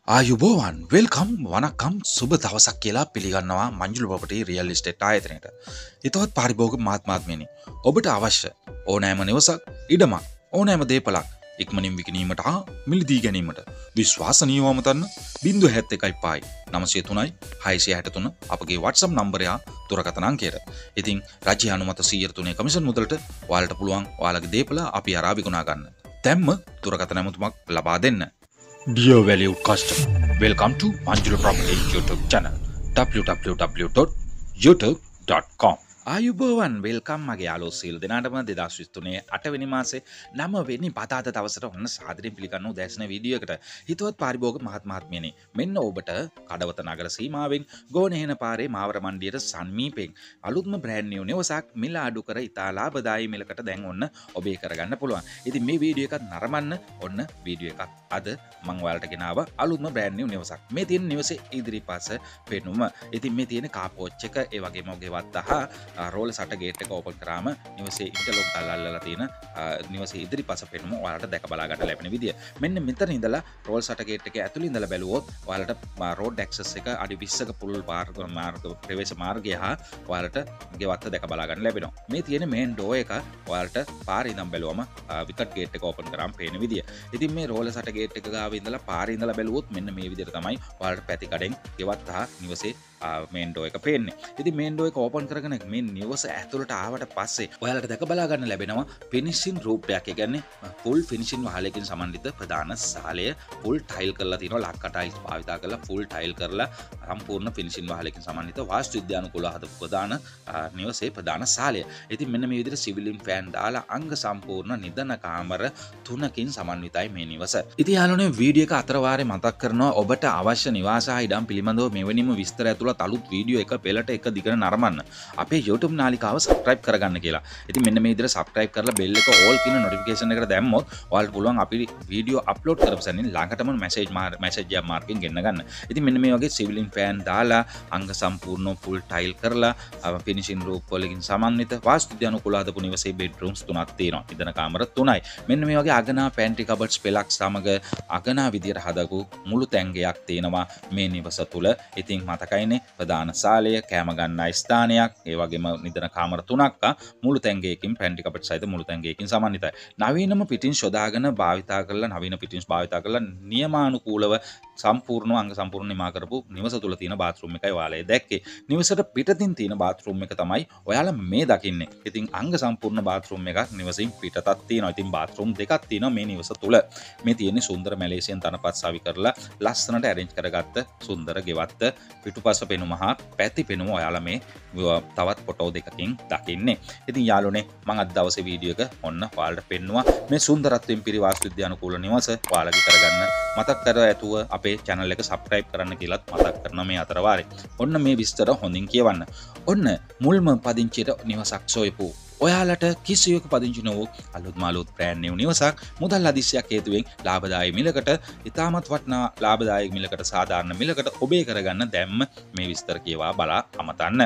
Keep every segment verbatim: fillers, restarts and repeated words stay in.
ආයුබෝවන් වෙල්කම් වනකම් සුබ දවසක් කියලා පිළිගන්නවා මංජුල ප්‍රොපර්ටි රියල් එස්ටේට් ආයතනයට. හිතවත් පාරිභෝගික මහත්මයාත්මයනි, ඔබට අවශ්‍ය ඕනෑම නිවසක්, ඉඩමක්, ඕනෑම දේපලක් ඉක්මනින් විකිණීමට හා මිලදී ගැනීමට විශ්වාසනීයව අමතන්න ශූන්‍ය හත් එකයි පහයි නවය තුනයි හයසිය හැට තුන අපගේ WhatsApp නම්බරය දුරකථන අංකයට. ඉතින් රජය අනුමත සියයට තුනේ කමිෂන් මුදලට ඔයාලට පුළුවන් ඔයාලගේ දේපල අපි අරා විකුණා ගන්න. දැන්ම දුරකථන ඇමතුමක් ලබා දෙන්න. Dear valued customer, welcome to Manjula Property YouTube channel w w w dot youtube dot com. ආයුබෝවන් වෙල්කම් මගේ යාළුවෝ සියලු දෙනාටම දෙදාස් විසිතුනේ අට වෙනි මාසේ නව වෙනි බදාදා දවසට ඔන්න සාදරයෙන් පිළිගන්න උදෑසන වීඩියෝ එකට. හිතවත් පාරිභෝගික මහත්මයාත්මියනි, මෙන්න ඔබට කඩවත නගර සීමාවෙන් ගෝනහෙන පාරේ මාවරමණ්ඩියට සම්මීපෙන් අලුත්ම බ්‍රෑන්ඩ් නිව් නිවසක් මිල අඩු කර ඉතා ලාභදායී මිලකට දැන් ඔන්න ඔබේ කරගන්න පුළුවන්. ඉතින් මේ වීඩියෝ එකත් නරඹන්න ඔන්න වීඩියෝ එකක් අද මම ඔයාලට ගෙනාව අලුත්ම බ්‍රෑන්ඩ් නිව් නිවසක්. මේ තියෙන නිවසේ ඉදිරිපස පෙනුම. ඉතින් මේ තියෙන කාර් පෝච් එක ඒ වගේම ඔගේ වත්තහ රෝල සට ගේට් එක ඕපන් කරාම නිවසේ ඉන්ටර්ලොක් දාලා තියෙන නිවසේ ඉදිරිපස පෙනුම ඔයාලට දැක බලා ගන්න ලැබෙන විදිය. මෙන්න මෙතන ඉඳලා රෝල් සට ගේට් එකේ ඇතුළේ ඉඳලා බැලුවොත් ඔයාලට රෝඩ් ඇක්සස් එක අඩි විස්සක පුළුල් මාර්ග ප්‍රවේශ මාර්ගය හා ඔයාලට ගෙවත්ත දැක බලා ගන්න ලැබෙනවා. මේ තියෙන මේන් ඩෝ එක ඔයාලට පාරේ ඉඳන් බැලුවම විකට් ගේට් එක ඕපන් කරාම පේන විදිය. ඉතින් මේ රෝල සට ගේට් එක ගාව ඉඳලා පාරේ ඉඳලා බැලුවොත් මෙන්න මේ විදියට තමයි ඔයාලට පැති කඩෙන් ගෙවත්ත හා නිවසේ මේන් ඩෝ එක පේන්නේ. ඉතින් මේන් ඩෝ එක ඕපන් කරගෙන මේ නිවස ඇතුළට ආවට පස්සේ ඔයාලට දැක බලා ගන්න ලැබෙනවා ෆිනිෂින් රූපයක්. ඒ කියන්නේ ෆුල් ෆිනිෂින් වහලකින් සමන්විත ප්‍රධාන සාලය ෆුල් ටයිල් කරලා තියෙනවා. ලක්ක ටයිල්ස් භාවිතා කරලා ෆුල් ටයිල් කරලා සම්පූර්ණ ෆිනිෂින් වහලකින් සමන්විත වාස්තු විද්‍යානුකූලව හදපු ප්‍රධාන නිවසේ ප්‍රධාන සාලය. ඉතින් මෙන්න මේ විදිහට සිවිලින් ෆෑන් දාලා අංග සම්පූර්ණ නිදන කාමර තුනකින් සමන්විතයි මේ නිවස. ඉතින් යාළුවනේ වීඩියෝ එක අතර වාරේ මතක් කරනවා ඔබට අවශ්‍ය නිවාස හා ඉඩම් පිළිබඳව මෙවැනිම විස්තර ඇතුළත් අලුත් වීඩියෝ එක පෙළට එක දිගට නරඹන්න අපේ YouTube නාලිකාව සබ්ස්ක්‍රයිබ් කරගන්න කියලා. ඉතින් මෙන්න මේ විදිහට සබ්ස්ක්‍රයිබ් කරලා බෙල් එක ඕල් කියන නොටිෆිකේෂන් එකට දැම්මොත් ඔයාලට පුළුවන් අපි වීඩියෝ අප්ලෝඩ් කරපු සැනින් ළඟටම මැසේජ් මැසේජ් එක මාර්කින් ගෙන්න ගන්න. ඉතින් මෙන්න මේ වගේ සිවිලින් ෆෑන් දාලා අංග සම්පූර්ණ ෆුල් ටයිල් කරලා ෆිනිෂින් රූප් වලකින් සමන්විත වාස්තු විද්‍යානුකූලව හදපු නිවසේ බෙඩ්රූම්ස් තුනක් තියෙනවා. ඉදන කාමර තුනයි. මෙන්න මේ වගේ අගනා පැන්ට්‍රි කබඩ්ස් පෙලක් සමග අගනා විදියට හදපු මුළු තැන්ගයක් තියෙනවා මේ නිවස තුල. ඉතින් මතකයිනේ ප්‍රධාන සාලය, කෑම ගන්න ස්ථානයක්, ඒ වගේම නිදන කාමර තුනක් මුළු තැන්ගයකින් පැන්ට්‍රි කබඩ් සහිත මුළු තැන්ගයකින් සමන්විතයි. නවීනම පිටින්ස් යොදාගෙන භාවිතා කරලා නවීන පිටින්ස් භාවිතා කරලා නියමානුකූලව සම්පූර්ණ අංග සම්පූර්ණ නිමා කරපු නිවස තුල තියෙන බාත්රූම් එකයි ඔයාලා දැක්කේ. නිවසට පිටතින් තියෙන බාත්රූම් එක තමයි ඔයාලා මේ දකින්නේ. ඉතින් අංග සම්පූර්ණ බාත්රූම් එකක් නිවසින් පිටතත් තියෙනවා. ඉතින් බාත්රූම් දෙකක් තියෙනවා මේ නිවස තුල. මේ තියෙන්නේ සුන්දර මැලේසියන් තනපත් සවි කරලා ලස්සනට ඇරේන්ජ් කරගත්ත සුන්දර ගෙවත්ත පිටුපස පෙනුම හා පැති පෙනුම ඔයාලා මේ තවත් ෆොටෝ දෙකකින් දකින්නේ. ඉතින් යාළුවනේ මම අද දවසේ වීඩියෝ එක ඔන්න ඔයාලට පෙන්නුවා මේ සුන්දරත්වයෙන් පිරි වාස්තු විද්‍යානුකූල නිවස ඔයාලගේ කරගන්න මතක් කර ඇතුව අපේ channel එක subscribe කරන්න කියලාත් මතක් කරනවා මේ අතර වාරේ. ඔන්න මේ විස්තර හොඳින් කියවන්න. ඔන්න මුල්ම පදිංචියට නිවසක් සොයපු ඔයාලට කිසියක පදිංචි නොවූ අලුත් මාලුත් බ්‍රෑන්ඩ් නිව් නිවසක් මුදල් අදිස්සියක් හේතුවෙන් ලාභදායී මිලකට ඉතාමත් වටිනා ලාභදායී මිලකට සාධාරණ මිලකට ඔබේ කරගන්න දැම්ම මේ විස්තර කියවා බලා අමතන්න.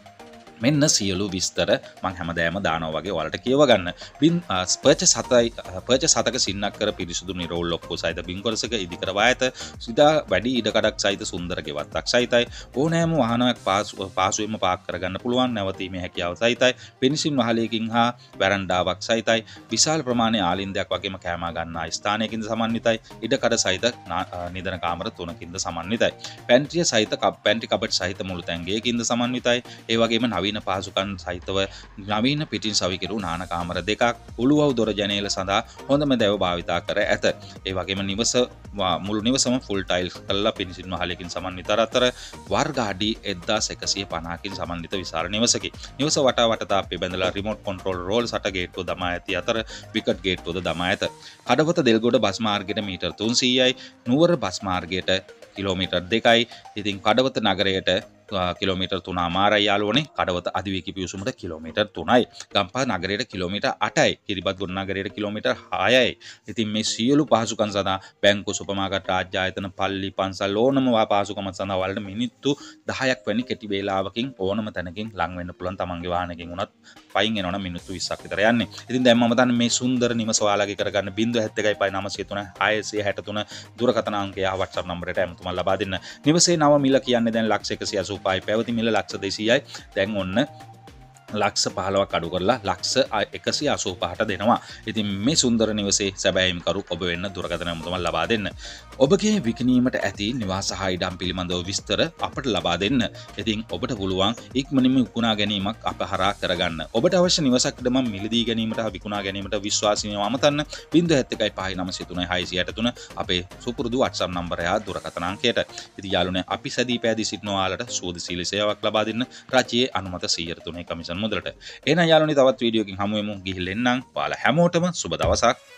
මෙන්න සියලු විස්තර මම හැමදාම දානවා වගේ ඔයාලට කියව ගන්න. පින් පර්චස් හතයි පර්චස් හතක සින්නක් කර පිරිසුදු නිරෝල් ලොක්කෝ සහිත බින්කොරසක ඉදිකර වායත සිතා වැඩි ඉඩකඩක් සහිත සුන්දර ගෙවත්තක් සහිතයි. ඕනෑම වාහනයක් පාසුවෙන්ම පාක් කරගන්න පුළුවන් නැවතීමේ හැකියාව සහිතයි. පිනිසින් වහලයකින් හා වැරන්ඩාවක් සහිතයි. විශාල ප්‍රමාණයේ ආලින්දයක් වගේම කෑමා ගන්නා ස්ථානයකින්ද සමන්විතයි. ඉඩකඩ සහිත නිදන කාමර තුනකින්ද සමන්විතයි. පැන්ට්‍රිය සහිත පැන්ට්‍රි කබඩ් සහිත මුළු තැන්ගයකින්ද සමන්විතයි. ඒ වගේම නවීන පාසුකන් සහිතව නවීන පිටින් සවිකිරු නාන කාමර දෙකක් උළුවව් දොර ජනේල සඳහා හොඳම දැව භාවිතා කර ඇත. ඒ වගේම නිවස මුළු නිවසම ෆුල් ටයිල්ස් කරලා පිනිසින් වහලකින් සමන්විත අතර වර්ග අඩි එක්දාස් එකසිය පනහකින් සමන්විත විශාල නිවසකි. නිවස වටා වටා තාප්පේ බැඳලා රිමෝට් කන්ට්‍රෝල් රෝල් සට ගේට්ටුව දමා ඇති අතර විකට් ගේට්ටුවද දමා ඇත. කඩවත දෙල්ගොඩ බස් මාර්ගයට මීටර් තුන්සීයයි, නුවර බස් මාර්ගයට කිලෝමීටර් දෙකයි. ඉතින් කඩවත නගරයට කිලෝමීටර් තුනමාරයි යාළුවනේ. කඩවත අධිවේගී පිවිසුමට කිලෝමීටර් තුනයි. ගම්පහ නගරයට කිලෝමීටර් අටයි. කිරිබත් ගොඩ නගරයට කිලෝමීටර් හයයි. ඉතින් මේ සියලු පහසුකම් සඳහා බැංකු සුපර් මාකට් රාජ්‍ය ආයතන පල්ලි පන්සල් ඕනම පහසුකම් සඳහා වලට මිනිත්තු දහයක් වැනි කෙටි වේලාවකින් ඕනම තැනකින් ලං වෙන්න පුළුවන්. තමන්ගේ වාහනයකින් උනත් පයින් එනවනම් මිනිත්තු විස්සක් විතර යන්නේ. ඉතින් දැන් මම දන්නේ මේ සුන්දර නිවස ඔයාලගේ කරගන්න zero seven one five nine zero three six six three දුරකථන අංකය WhatsApp නම්බරයට ඇමතුමක් ලබා දෙන්න. නිවසේ නව මිල කියන්නේ දැන් ලක්ෂ එකසිය අසූ පහයි. පැවති මිල ලක්ෂ දෙසීයයි. දැන් ඔන්න ලක්ෂ පහළොවක් අඩු කරලා ලක්ෂ එකසිය අසූ පහට දෙනවා. ඉතින් මේ සුන්දර නිවසේ සැබෑයිම්කරු ඔබ වෙන්න දුරකථන ඇමතුමක් ලබා දෙන්න. ඔබගේ විකිණීමට ඇති නිවාස හා ඉඩම් පිළිබඳව විස්තර අපට ලබා දෙන්න. ඉතින් ඔබට පුළුවන් ඉක්මනින්ම විකුණා ගැනීමක් අප හරහා කරගන්න. ඔබට අවශ්‍ය නිවසක් ඉදම මිලදී ගැනීමට හා විකුණා ගැනීමට විශ්වාසීව අමතන්න zero seven one five nine three six six three අපේ සුපුරුදු WhatsApp නම්බරය හා දුරකථන අංකයට. ඉතින් යාළුවනේ අපි සැදී පැහැදී සිටින ඔයාලට සුවදශීලී සේවාවක් ලබා දෙන්න රජයේ අනුමත සියයට තුනේ කමිෂන් මුදලට. එහෙනම් යාළුවනේ තවත් වීඩියෝකින් හමු වෙමු. ගිහින් එන්නම්. ඔයාලා හැමෝටම සුබ දවසක්.